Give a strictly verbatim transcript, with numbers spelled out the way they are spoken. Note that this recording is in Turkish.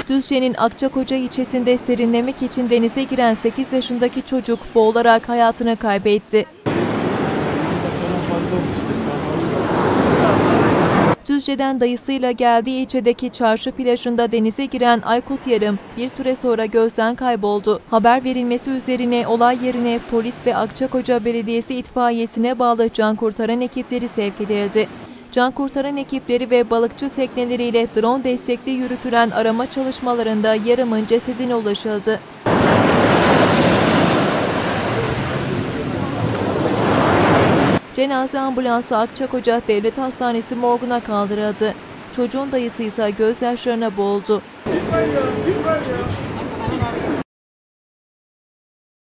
Düzce'nin Akçakoca ilçesinde serinlemek için denize giren sekiz yaşındaki çocuk boğularak hayatını kaybetti. Düzce'den dayısıyla geldiği ilçedeki çarşı plajında denize giren Aykut Yarım bir süre sonra gözden kayboldu. Haber verilmesi üzerine olay yerine polis ve Akçakoca Belediyesi itfaiyesine bağlı can kurtaran ekipleri sevk edildi. Can kurtaran ekipleri ve balıkçı tekneleriyle drone destekli yürütülen arama çalışmalarında Yarım'ın cesedine ulaşıldı. Cenaze ambulansı Akçakoca Devlet Hastanesi morguna kaldırıldı. Çocuğun dayısı ise gözyaşlarına boğuldu.